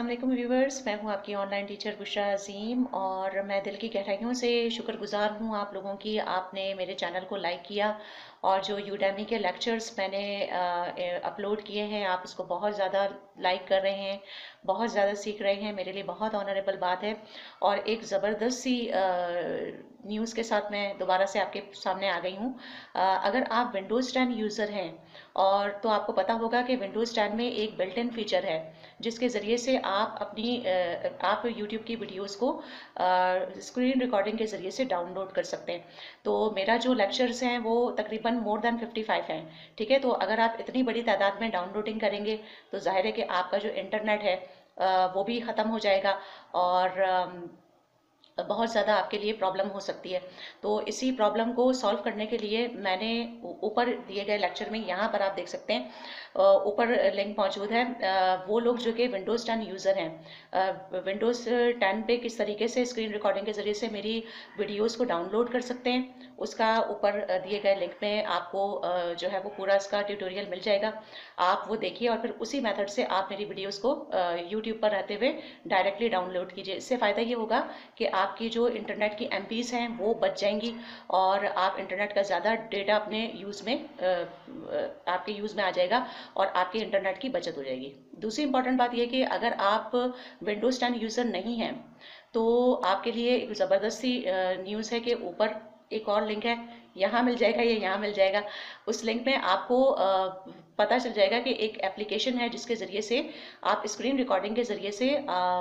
अस्सलाम वालेकुम व्यूवर्स, मैं हूं आपकी ऑनलाइन टीचर बुशरा अजीम और मैं दिल की गहराइयों से शुक्रगुजार हूं आप लोगों की। आपने मेरे चैनल को लाइक किया और जो यूडेमी के लेक्चर्स मैंने अपलोड किए हैं आप उसको बहुत ज़्यादा लाइक कर रहे हैं, बहुत ज़्यादा सीख रहे हैं। मेरे लिए बहुत ऑनरेबल बात है। और एक ज़बरदस्त सी न्यूज़ के साथ मैं दोबारा से आपके सामने आ गई हूँ। अगर आप विंडोज़ 10 यूज़र हैं और तो आपको पता होगा कि विंडोज़ 10 में एक बिल्ट इन फीचर है जिसके ज़रिए से आप आप यूट्यूब की वीडियोस को स्क्रीन रिकॉर्डिंग के ज़रिए से डाउनलोड कर सकते हैं। तो मेरा जो लेक्चर्स हैं वो तकरीबन मोर देन 55 हैं। ठीक है, तो अगर आप इतनी बड़ी तादाद में डाउनलोडिंग करेंगे तो जाहिर है कि आपका जो इंटरनेट है वो भी ख़त्म हो जाएगा और बहुत ज़्यादा आपके लिए प्रॉब्लम हो सकती है। तो इसी प्रॉब्लम को सॉल्व करने के लिए मैंने ऊपर दिए गए लेक्चर में यहाँ पर आप देख सकते हैं, ऊपर लिंक मौजूद है। वो लोग जो कि विंडोज़ 10 यूज़र हैं, विंडोज़ 10 पे किस तरीके से स्क्रीन रिकॉर्डिंग के ज़रिए से मेरी वीडियोज़ को डाउनलोड कर सकते हैं, उसका ऊपर दिए गए लिंक में आपको जो है वो पूरा इसका ट्यूटोरियल मिल जाएगा। आप वो देखिए और फिर उसी मेथड से आप मेरी वीडियोज़ को यूट्यूब पर रहते हुए डायरेक्टली डाउनलोड कीजिए। इससे फ़ायदा ये होगा कि आपकी जो इंटरनेट की एमपीज हैं वो बच जाएंगी और आप इंटरनेट का ज़्यादा डेटा अपने यूज़ में आपके यूज़ में आ जाएगा और आपके इंटरनेट की बचत हो जाएगी। दूसरी इंपॉर्टेंट बात यह कि अगर आप विंडोज़ 10 यूज़र नहीं हैं तो आपके लिए एक ज़बरदस्ती न्यूज़ है कि ऊपर एक और लिंक है, यहाँ मिल जाएगा या यहाँ मिल जाएगा। उस लिंक में आपको पता चल जाएगा कि एक एप्लीकेशन है जिसके ज़रिए से आप स्क्रीन रिकॉर्डिंग के ज़रिए से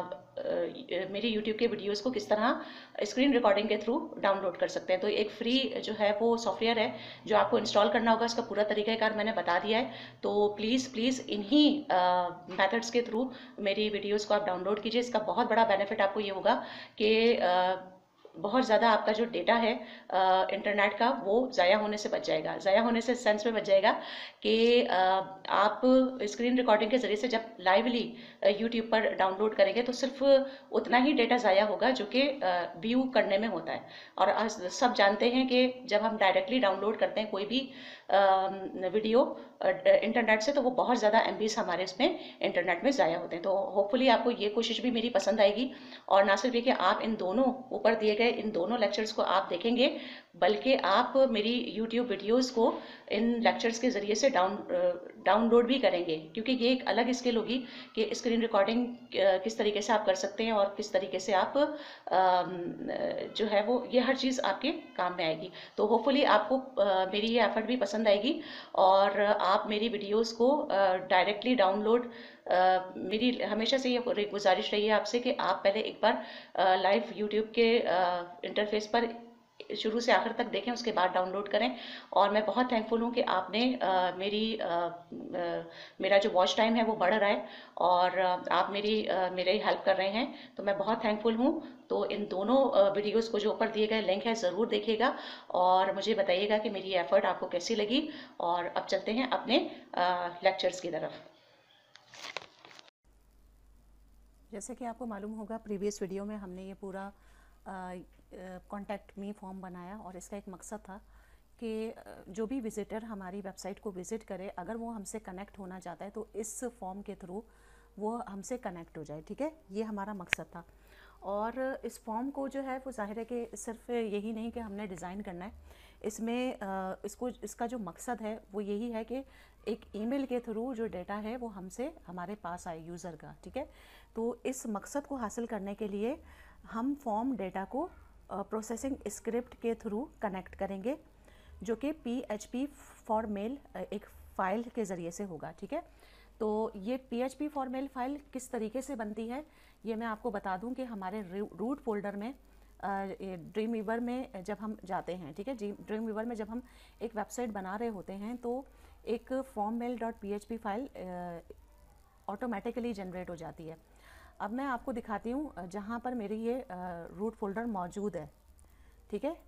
मेरी यूट्यूब के वीडियोस को किस तरह स्क्रीन रिकॉर्डिंग के थ्रू डाउनलोड कर सकते हैं। तो एक फ्री जो है वो सॉफ्टवेयर है जो आपको इंस्टॉल करना होगा, इसका पूरा तरीक़ाकार मैंने बता दिया है। तो प्लीज़ इन्हीं मेथड्स के थ्रू मेरी वीडियोस को आप डाउनलोड कीजिए। इसका बहुत बड़ा बेनिफिट आपको ये होगा कि बहुत ज़्यादा आपका जो डेटा है इंटरनेट का वो ज़ाया होने से बच जाएगा। ज़ाया होने से सेंस में बच जाएगा कि आप स्क्रीन रिकॉर्डिंग के ज़रिए से जब लाइवली यूट्यूब पर डाउनलोड करेंगे तो सिर्फ उतना ही डेटा ज़ाया होगा जो कि व्यू करने में होता है। और सब जानते हैं कि जब हम डायरेक्टली डाउनलोड करते हैं कोई भी वीडियो इंटरनेट से तो वो बहुत ज़्यादा एमबीज हमारे इसमें इंटरनेट में ज़ाया होते हैं। तो होपफुली आपको ये कोशिश भी मेरी पसंद आएगी और ना सिर्फ ये कि आप इन दोनों ऊपर दिए गए इन दोनों लेक्चर्स को आप देखेंगे बल्कि आप मेरी यूट्यूब वीडियोस को इन लेक्चर्स के ज़रिए से डाउनलोड भी करेंगे, क्योंकि ये एक अलग स्किल होगी कि स्क्रीन रिकॉर्डिंग किस तरीके से आप कर सकते हैं और किस तरीके से आप जो है वो ये हर चीज़ आपके काम में आएगी। तो होपफुली आपको मेरी ये एफर्ट भी पसंद आएगी और आप मेरी वीडियोस को डायरेक्टली डाउनलोड मेरी हमेशा से ये गुजारिश रही है आपसे कि आप पहले एक बार लाइव यूट्यूब के इंटरफेस पर शुरू से आखिर तक देखें, उसके बाद डाउनलोड करें। और मैं बहुत थैंकफुल हूँ कि आपने मेरा जो वॉच टाइम है वो बढ़ रहा है और आप मेरी हेल्प कर रहे हैं, तो मैं बहुत थैंकफुल हूँ। तो इन दोनों वीडियोस को जो ऊपर दिए गए लिंक है ज़रूर देखिएगा और मुझे बताइएगा कि मेरी एफर्ट आपको कैसी लगी। और अब चलते हैं अपने लेक्चर्स की तरफ। जैसे कि आपको मालूम होगा प्रीवियस वीडियो में हमने ये पूरा कॉन्टैक्ट मी फॉर्म बनाया और इसका एक मकसद था कि जो भी विज़िटर हमारी वेबसाइट को विज़िट करे अगर वो हमसे कनेक्ट होना चाहता है तो इस फॉर्म के थ्रू वो हमसे कनेक्ट हो जाए। ठीक है, ये हमारा मकसद था। और इस फॉर्म को जो है वो जाहिर है कि सिर्फ यही नहीं कि हमने डिज़ाइन करना है, इसमें इसका जो मकसद है वो यही है कि एक ईमेल के थ्रू जो डेटा है वो हमसे हमारे पास आए यूज़र का। ठीक है, तो इस मकसद को हासिल करने के लिए हम फॉर्म डेटा को प्रोसेसिंग स्क्रिप्ट के थ्रू कनेक्ट करेंगे जो कि PHP फॉर मेल एक फ़ाइल के ज़रिए से होगा। ठीक है, तो ये PHP फॉर मेल फ़ाइल किस तरीके से बनती है ये मैं आपको बता दूं कि हमारे रूट फोल्डर में ड्रीम वीवर में जब हम जाते हैं, ठीक है, ड्रीम वीवर में जब हम एक वेबसाइट बना रहे होते हैं तो एक form mail .php file automatically generate हो जाती है। अब मैं आपको दिखाती हूँ जहाँ पर मेरी ये रूट फोल्डर मौजूद है। ठीक है,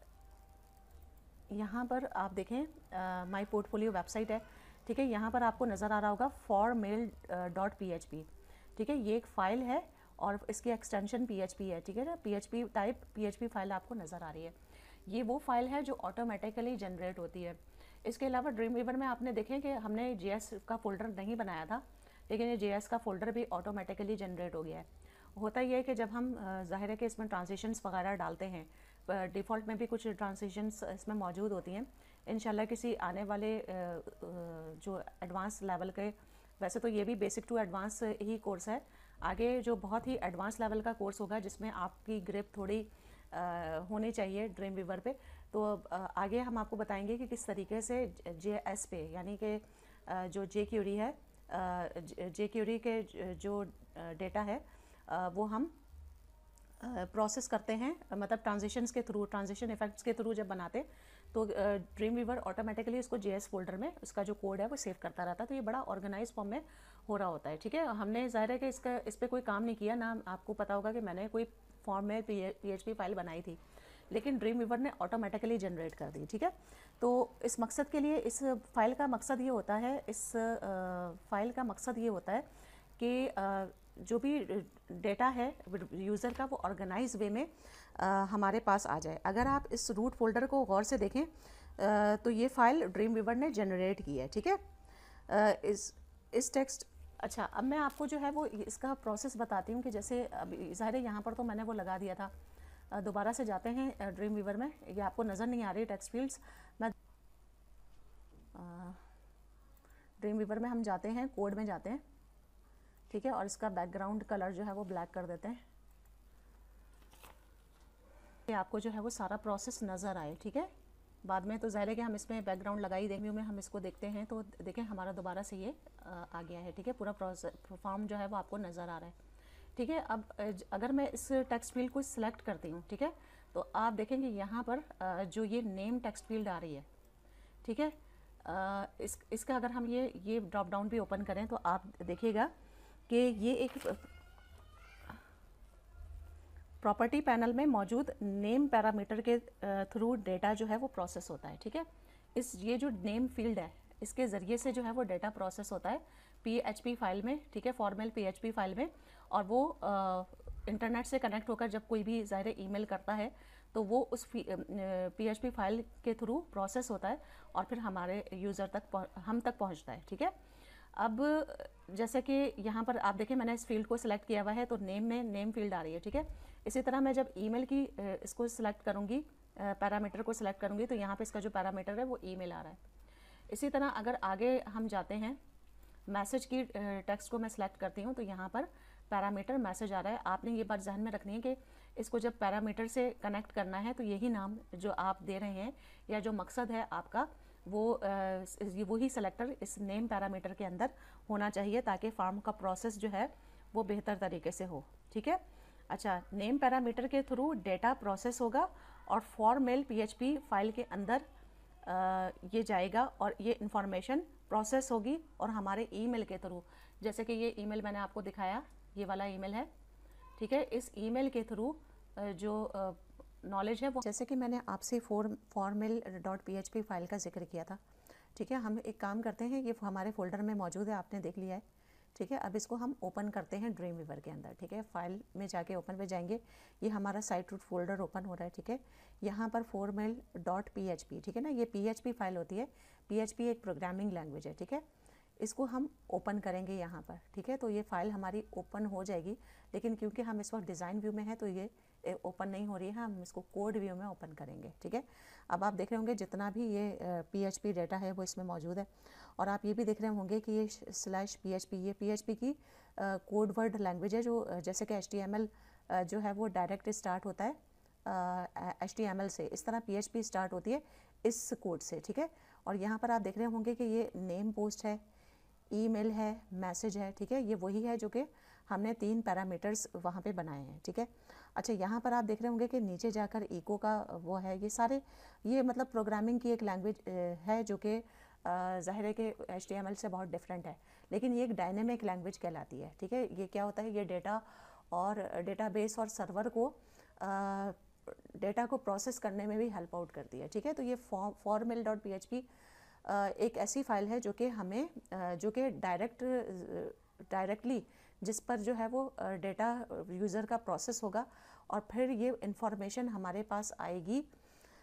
यहाँ पर आप देखें माई पोर्टफोलियो वेबसाइट है। ठीक है, यहाँ पर आपको नज़र आ रहा होगा formmail.php। ठीक है, ये एक फ़ाइल है और इसकी एक्सटेंशन PHP है। ठीक है ना, PHP टाइप PHP फाइल आपको नज़र आ रही है। ये वो फाइल है जो ऑटोमेटिकली जनरेट होती है। इसके अलावा ड्रीम वीवर में आपने देखें कि हमने JS का फोल्डर नहीं बनाया था, लेकिन ये JS का फोल्डर भी ऑटोमेटिकली जनरेट हो गया है। होता ये है कि जब हम ज़ाहिर है कि इसमें ट्रांजिशंस वगैरह डालते हैं, डिफ़ॉल्ट में भी कुछ ट्रांजिशंस इसमें मौजूद होती हैं। इंशाल्लाह किसी आने वाले जो एडवांस लेवल के, वैसे तो ये भी बेसिक टू एडवांस ही कोर्स है, आगे जो बहुत ही एडवांस लेवल का कोर्स होगा जिसमें आपकी ग्रिप थोड़ी होनी चाहिए ड्रीम वीवर पे, तो आगे हम आपको बताएंगे कि किस तरीके से JS पे, यानी कि जो jQuery है, jQuery के जो डेटा है वो हम प्रोसेस करते हैं, मतलब ट्रांजिशंस के थ्रू, ट्रांजिशन इफेक्ट्स के थ्रू जब बनाते तो ड्रीम वीवर ऑटोमेटिकली इसको JS फोल्डर में उसका जो कोड है वो सेव करता रहता है। तो ये बड़ा ऑर्गेनाइज फॉर्म में हो रहा होता है, ठीक है। हमने ज़ाहिर है कि इस पर कोई काम नहीं किया ना, आपको पता होगा कि मैंने कोई फॉर्म में PHP फाइल बनाई थी, लेकिन ड्रीम वीवर ने ऑटोमेटिकली जनरेट कर दी, ठीक है। तो इस मकसद के लिए, इस फाइल का मकसद ये होता है, इस फाइल का मकसद ये होता है कि जो भी डेटा है यूज़र का वो ऑर्गेनाइज वे में हमारे पास आ जाए। अगर आप इस रूट फोल्डर को गौर से देखें तो ये फाइल ड्रीम वीवर ने जनरेट की है, ठीक है। इस टेक्स्ट, अच्छा अब मैं आपको जो है वो इसका प्रोसेस बताती हूँ कि जैसे अभी ज़ाहिर है यहाँ पर तो मैंने वो लगा दिया था, दोबारा से जाते हैं ड्रीम वीवर में। ये आपको नज़र नहीं आ रही टेक्स्ट फील्ड्स, मैं ड्रीम वीवर में हम जाते हैं, कोड में जाते हैं, ठीक है, और इसका बैकग्राउंड कलर जो है वो ब्लैक कर देते हैं, कि आपको जो है वो सारा प्रोसेस नज़र आए, ठीक है। बाद में तो ज़ाहिर है कि हम इसमें बैकग्राउंड लगाई देंगे, में हम इसको देखते हैं तो देखें हमारा दोबारा से ये आ गया है, ठीक है। पूरा प्रोसेस फॉर्म जो है वो आपको नज़र आ रहा है, ठीक है। अब अगर मैं इस टेक्स्ट फील्ड को सिलेक्ट करती हूँ, ठीक है, तो आप देखेंगे यहाँ पर जो ये नेम टेक्स्ट फील्ड आ रही है, ठीक है, इसका अगर हम ये ड्रॉप डाउन भी ओपन करें तो आप देखिएगा कि ये एक प्रॉपर्टी पैनल में मौजूद नेम पैरामीटर के थ्रू डेटा जो है वो प्रोसेस होता है, ठीक है। ये जो नेम फील्ड है इसके ज़रिए से जो है वो डेटा प्रोसेस होता है PHP फाइल में, ठीक है, फॉर्मल PHP फाइल में, और वो इंटरनेट से कनेक्ट होकर जब कोई भी ज़ाहिर ईमेल करता है तो वो उस PHP फाइल के थ्रू प्रोसेस होता है और फिर हमारे यूज़र तक हम तक पहुंचता है, ठीक है। अब जैसे कि यहाँ पर आप देखें मैंने इस फील्ड को सिलेक्ट किया हुआ है तो नेम में नेम फील्ड आ रही है, ठीक है। इसी तरह मैं जब ईमेल की इसको सिलेक्ट करूँगी, पैरामीटर को सिलेक्ट करूँगी, तो यहाँ पे इसका जो पैरामीटर है वो ईमेल आ रहा है। इसी तरह अगर आगे हम जाते हैं, मैसेज की टेक्स्ट को मैं सिलेक्ट करती हूँ तो यहाँ पर पैरामीटर मैसेज आ रहा है। आपने ये बात ध्यान में रखनी है कि इसको जब पैरामीटर से कनेक्ट करना है तो यही नाम जो आप दे रहे हैं या जो मकसद है आपका वो ही सेलेक्टर इस नेम पैरामीटर के अंदर होना चाहिए ताकि फॉर्म का प्रोसेस जो है वो बेहतर तरीके से हो, ठीक है। अच्छा, नेम पैरामीटर के थ्रू डेटा प्रोसेस होगा और फॉर्मल PHP फाइल के अंदर ये जाएगा और ये इंफॉर्मेशन प्रोसेस होगी और हमारे ईमेल के थ्रू, जैसे कि ये ईमेल मैंने आपको दिखाया, ये वाला ईमेल है, ठीक है। इस ईमेल के थ्रू जो नॉलेज है वो, जैसे कि मैंने आपसे formal.php फाइल का जिक्र किया था, ठीक है। हम एक काम करते हैं, ये हमारे फोल्डर में मौजूद है, आपने देख लिया है, ठीक है। अब इसको हम ओपन करते हैं ड्रीम वीवर के अंदर, ठीक है। फाइल में जाके ओपन पे जाएंगे, ये हमारा साइट रूट फोल्डर ओपन हो रहा है, ठीक है। यहाँ पर formal.php, ठीक है ना, ये PHP फाइल होती है। PHP एक प्रोग्रामिंग लैंग्वेज है, ठीक है। इसको हम ओपन करेंगे यहाँ पर, ठीक है। तो ये फाइल हमारी ओपन हो जाएगी, लेकिन क्योंकि हम इस वक्त डिज़ाइन व्यू में है तो ये ओपन नहीं हो रही है, हम इसको कोड व्यू में ओपन करेंगे, ठीक है। अब आप देख रहे होंगे जितना भी ये PHP डेटा है वो इसमें मौजूद है, और आप ये भी देख रहे होंगे कि ये /PHP ये PHP की कोड वर्ड लैंग्वेज है, जो जैसे कि HTML जो है वो डायरेक्ट स्टार्ट होता है HTML से, इस तरह PHP स्टार्ट होती है इस कोड से, ठीक है। और यहाँ पर आप देख रहे होंगे कि ये नेम पोस्ट है, ईमेल है, मैसेज है, ठीक है। ये वही है जो कि हमने 3 पैरामीटर्स वहाँ पे बनाए हैं, ठीक है। अच्छा, यहाँ पर आप देख रहे होंगे कि नीचे जाकर इको का वो है, ये सारे ये मतलब प्रोग्रामिंग की एक लैंग्वेज है जो कि ज़ाहिर है कि HTML से बहुत डिफरेंट है, लेकिन ये एक डायनेमिक लैंग्वेज कहलाती है, ठीक है। ये क्या होता है, ये डेटा और डेटाबेस और सर्वर को डेटा को प्रोसेस करने में भी हेल्प आउट करती है, ठीक है। तो ये formal.php एक ऐसी फाइल है जो कि हमें जो कि डायरेक्टली जिस पर जो है वो डेटा यूज़र का प्रोसेस होगा और फिर ये इंफॉर्मेशन हमारे पास आएगी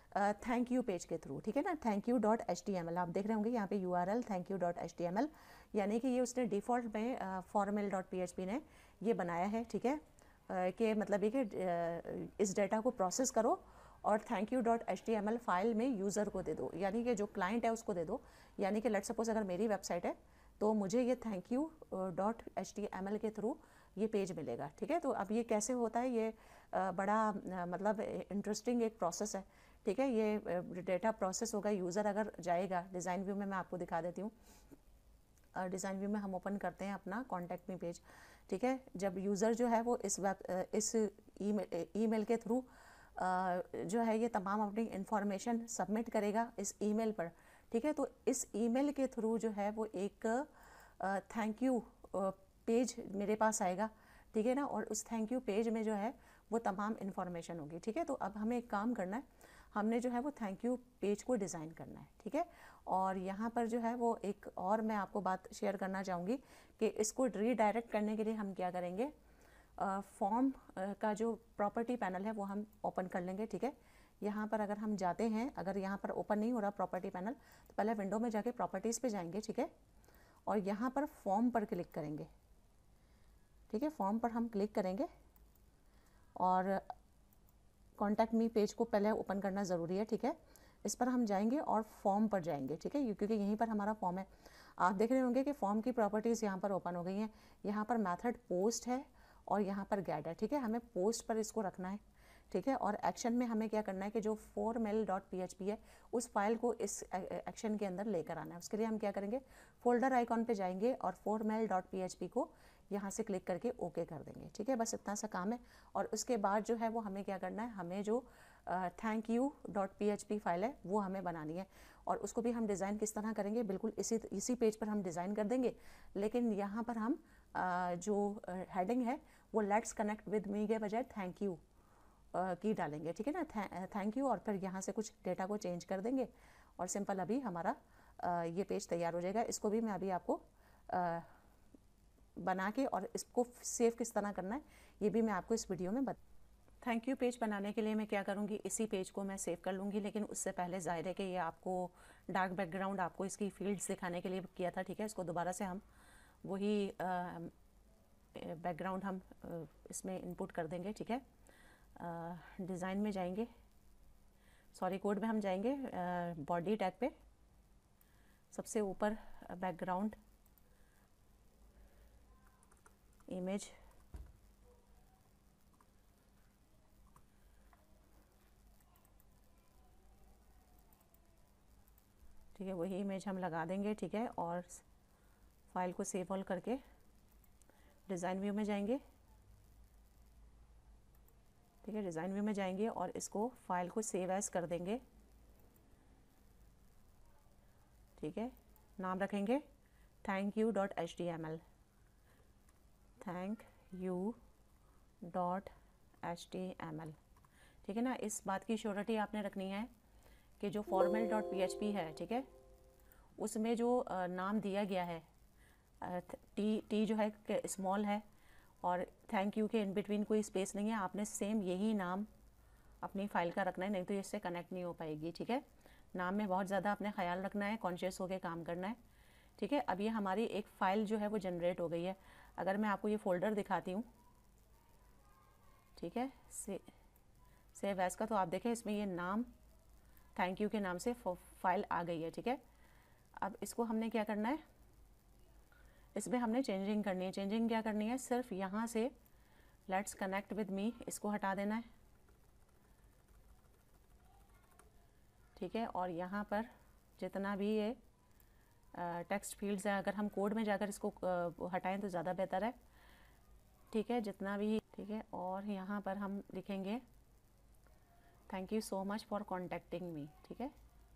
थैंक यू पेज के थ्रू, ठीक है ना। thank you.html आप देख रहे होंगे यहाँ पे URL thank you.html, यानी कि ये उसने डिफ़ॉल्ट में formal.php ने ये बनाया है, ठीक है, कि मतलब ये कि इस डेटा को प्रोसेस करो और thank you dot HTML file में यूज़र को दे दो, यानी कि जो क्लाइंट है उसको दे दो। यानी कि लेट सपोज अगर मेरी वेबसाइट है तो मुझे ये थैंक यू डॉट HTML के थ्रू ये पेज मिलेगा, ठीक है। तो अब ये कैसे होता है, ये बड़ा मतलब इंटरेस्टिंग एक प्रोसेस है, ठीक है। ये डेटा प्रोसेस होगा, यूज़र अगर जाएगा, डिज़ाइन व्यू में मैं आपको दिखा देती हूँ। डिज़ाइन व्यू में हम ओपन करते हैं अपना कॉन्टैक्ट मी पेज, ठीक है। जब यूज़र जो है वो इस ईमेल के थ्रू जो है ये तमाम अपनी इंफॉर्मेशन सबमिट करेगा इस ईमेल पर, ठीक है। तो इस ईमेल के थ्रू जो है वो एक थैंक यू पेज मेरे पास आएगा, ठीक है ना। और उस थैंक यू पेज में जो है वो तमाम इन्फॉर्मेशन होगी, ठीक है। तो अब हमें एक काम करना है, हमने जो है वो थैंक यू पेज को डिज़ाइन करना है, ठीक है। और यहाँ पर जो है वो एक और मैं आपको बात शेयर करना चाहूँगी कि इसको रीडायरेक्ट करने के लिए हम क्या करेंगे, फॉर्म का जो प्रॉपर्टी पैनल है वो हम ओपन कर लेंगे, ठीक है। यहाँ पर अगर हम जाते हैं, अगर यहाँ पर ओपन नहीं हो रहा प्रॉपर्टी पैनल, तो पहले विंडो में जाके प्रॉपर्टीज़ पे जाएंगे, ठीक है। और यहाँ पर फॉर्म पर क्लिक करेंगे, ठीक है। फॉर्म पर हम क्लिक करेंगे और कॉन्टैक्ट मी पेज को पहले ओपन करना ज़रूरी है, ठीक है। इस पर हम जाएंगे और फॉर्म पर जाएंगे, ठीक है, क्योंकि यहीं पर हमारा फॉर्म है। आप देख रहे होंगे कि फॉर्म की प्रॉपर्टीज़ यहाँ पर ओपन हो गई हैं। यहाँ पर मेथड पोस्ट है और यहाँ पर गेट है, ठीक है। हमें पोस्ट पर इसको रखना है, ठीक है। और एक्शन में हमें क्या करना है कि जो formal.php है उस फाइल को इस एक्शन के अंदर लेकर आना है। उसके लिए हम क्या करेंगे, फोल्डर आइकॉन पे जाएंगे और formal.php को यहाँ से क्लिक करके ओके कर देंगे, ठीक है। बस इतना सा काम है। और उसके बाद जो है वो हमें क्या करना है, हमें जो thank you dot PHP file है वो हमें बनानी है। और उसको भी हम डिज़ाइन किस तरह करेंगे, बिल्कुल इसी पेज पर हम डिज़ाइन कर देंगे। लेकिन यहाँ पर हम जो हेडिंग है वो लेट्स कनेक्ट विद मी के बजाय थैंक यू की डालेंगे, ठीक है ना, थैंक यू। और फिर यहाँ से कुछ डेटा को चेंज कर देंगे और सिंपल अभी हमारा ये पेज तैयार हो जाएगा। इसको भी मैं अभी आपको बना के और इसको सेव किस तरह करना है ये भी मैं आपको इस वीडियो में थैंक यू पेज बनाने के लिए मैं क्या करूँगी, इसी पेज को मैं सेव कर लूँगी। लेकिन उससे पहले ज़ाहिर है कि ये आपको डार्क बैकग्राउंड आपको इसकी फील्ड्स दिखाने के लिए किया था, ठीक है। इसको दोबारा से हम वही बैकग्राउंड हम इसमें इनपुट कर देंगे, ठीक है। डिज़ाइन में जाएंगे, सॉरी कोड में हम जाएंगे, बॉडी टैग पे सबसे ऊपर बैकग्राउंड इमेज, ठीक है, वही इमेज हम लगा देंगे, ठीक है। और फाइल को सेव ऑल करके डिज़ाइन व्यू में जाएंगे, ठीक है। डिज़ाइन व्यू में जाएंगे और इसको फाइल को सेव एज कर देंगे, ठीक है। नाम रखेंगे thank you dot HTML, thank you dot HTML, ठीक है ना। इस बात की श्योरिटी आपने रखनी है कि जो formal.php है, ठीक है, उसमें जो नाम दिया गया है टी जो है स्मॉल है और थैंक यू के इन बिटवीन कोई स्पेस नहीं है। आपने सेम यही नाम अपनी फाइल का रखना है, नहीं तो इससे कनेक्ट नहीं हो पाएगी, ठीक है। नाम में बहुत ज़्यादा आपने ख्याल रखना है, कॉन्शियस होकर काम करना है, ठीक है। अब ये हमारी एक फ़ाइल जो है वो जनरेट हो गई है। अगर मैं आपको ये फ़ोल्डर दिखाती हूँ, ठीक है, सेव एज का, तो आप देखें इसमें ये नाम थैंक यू के नाम से फाइल आ गई है, ठीक है। अब इसको हमने क्या करना है, इसमें हमने चेंजिंग करनी है। चेंजिंग क्या करनी है, सिर्फ यहाँ से लेट्स कनेक्ट विद मी इसको हटा देना है, ठीक है। और यहाँ पर जितना भी ये टेक्स्ट फील्ड्स है, अगर हम कोड में जाकर इसको हटाएं तो ज़्यादा बेहतर है, ठीक है, जितना भी, ठीक है। और यहाँ पर हम लिखेंगे thank you so much for contacting me, ठीक है।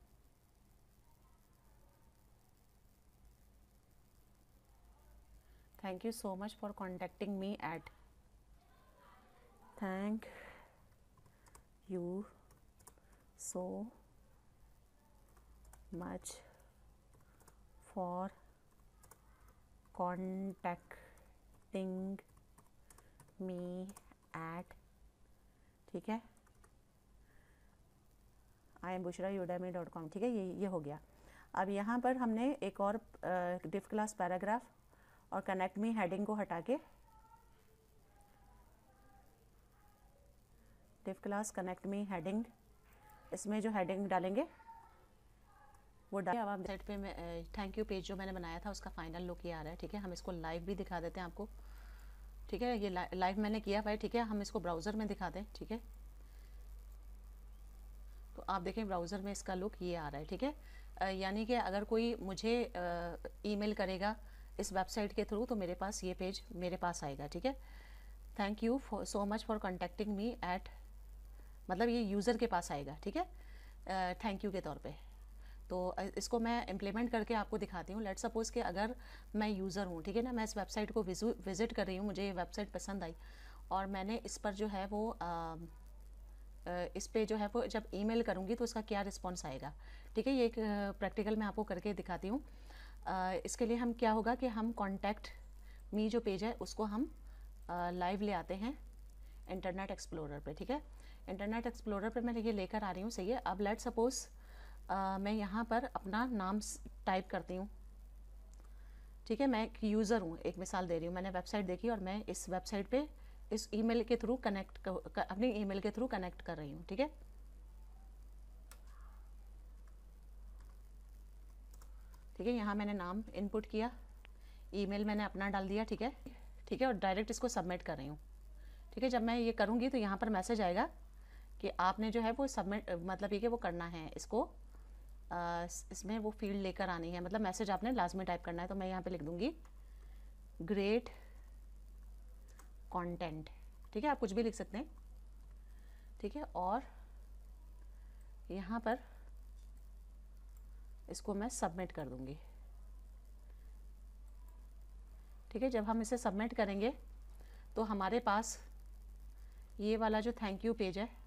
Thank you so much for contacting me at, thank you so much for contacting me at, ठीक है, IAM Bushra Udemy.com, ठीक है। ये हो गया। अब यहाँ पर हमने एक और डिव क्लास पैराग्राफ और कनेक्ट मी हेडिंग को हटा के div class connect me heading, इसमें जो हेडिंग डालेंगे वो डाल। अब आप साइट पे मैं थैंक यू पेज जो मैंने बनाया था उसका फाइनल लुक ये आ रहा है, ठीक है। हम इसको लाइव भी दिखा देते हैं आपको, ठीक है। ये लाइव मैंने किया हुआ है, ठीक है। हम इसको ब्राउज़र में दिखा दें, ठीक है। तो आप देखें ब्राउज़र में इसका लुक ये आ रहा है, ठीक है। यानी कि अगर कोई मुझे ईमेल करेगा इस वेबसाइट के थ्रू तो मेरे पास ये पेज मेरे पास आएगा, ठीक है। Thank you so much for contacting me at, मतलब ये यूज़र के पास आएगा, ठीक है, थैंक यू के तौर पे। तो इसको मैं इम्प्लीमेंट करके आपको दिखाती हूँ। लेट्स सपोज़ कि अगर मैं यूज़र हूँ, ठीक है ना, मैं इस वेबसाइट को विज़िट कर रही हूँ, मुझे ये वेबसाइट पसंद आई और मैंने इस पर जो है वो इस पे जो है वो जब ईमेल करूँगी तो उसका क्या रिस्पॉन्स आएगा, ठीक है। ये एक प्रैक्टिकल मैं आपको करके दिखाती हूँ। इसके लिए हम क्या होगा कि हम कॉन्टैक्ट मी जो पेज है उसको हम लाइव ले आते हैं इंटरनेट एक्सप्लोरर पे, ठीक है। इंटरनेट एक्सप्लोरर पे मैं ये लेकर आ रही हूँ, सही है। अब लेट्स सपोज़ मैं यहाँ पर अपना नाम टाइप करती हूँ, ठीक है। मैं एक यूज़र हूँ, एक मिसाल दे रही हूँ। मैंने वेबसाइट देखी और मैं इस वेबसाइट पे इस ईमेल के थ्रू अपनी ईमेल के थ्रू कनेक्ट कर रही हूँ, ठीक है। ठीक है, यहाँ मैंने नाम इनपुट किया, ईमेल मैंने अपना डाल दिया, ठीक है, ठीक है। और डायरेक्ट इसको सबमिट कर रही हूँ, ठीक है। जब मैं ये करूँगी तो यहाँ पर मैसेज आएगा कि आपने जो है वो सबमिट, मतलब ये कि वो करना है इसको, इसमें वो फील्ड लेकर आनी है, मतलब मैसेज आपने लाजमी टाइप करना है। तो मैं यहाँ पे लिख दूँगी ग्रेट कंटेंट, ठीक है। आप कुछ भी लिख सकते हैं, ठीक है। और यहाँ पर इसको मैं सबमिट कर दूँगी, ठीक है। जब हम इसे सबमिट करेंगे तो हमारे पास ये वाला जो थैंक यू पेज है,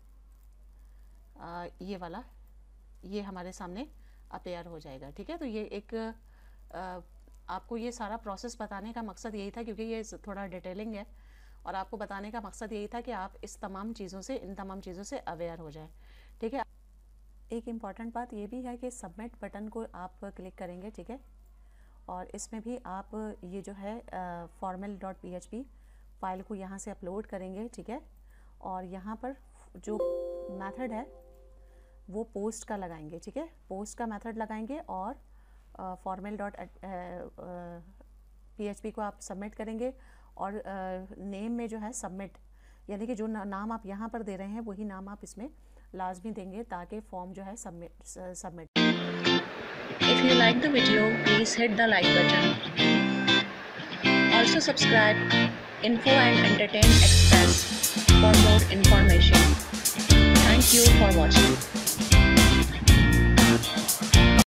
ये वाला, ये हमारे सामने अपेयर हो जाएगा, ठीक है। तो ये एक आपको ये सारा प्रोसेस बताने का मकसद यही था, क्योंकि ये थोड़ा डिटेलिंग है और आपको बताने का मकसद यही था कि आप इन तमाम चीज़ों से अवेयर हो जाएं, ठीक है। एक इम्पॉर्टेंट बात ये भी है कि सबमिट बटन को आप क्लिक करेंगे, ठीक है। और इसमें भी आप ये जो है formal.php फाइल को यहाँ से अपलोड करेंगे, ठीक है। और यहाँ पर जो मेथड है वो पोस्ट का लगाएंगे, ठीक है। पोस्ट का मेथड लगाएंगे और formal.php को आप सबमिट करेंगे और नेम में जो है सबमिट, यानी कि जो नाम आप यहाँ पर दे रहे हैं वही नाम आप इसमें लाजमी देंगे ताकि फॉर्म जो है submit. If you like the video, please hit the like button. Also subscribe Info and Entertain Express for more information. Thank you for watching.